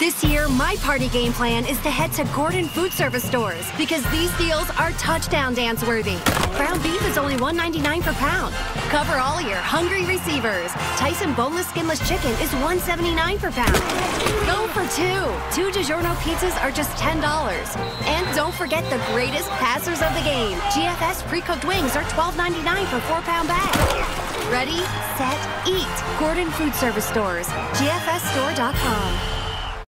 This year, my party game plan is to head to Gordon Food Service stores because these deals are touchdown dance worthy. Ground beef is only $1.99 per pound. Cover all your hungry receivers. Tyson boneless skinless chicken is $1.79 per pound. Go for two. Two DiGiorno pizzas are just $10. And don't forget the greatest passers of the game. GFS pre-cooked wings are $12.99 per 4-pound bag. Ready, set, eat. Gordon Food Service stores. GFSstore.com.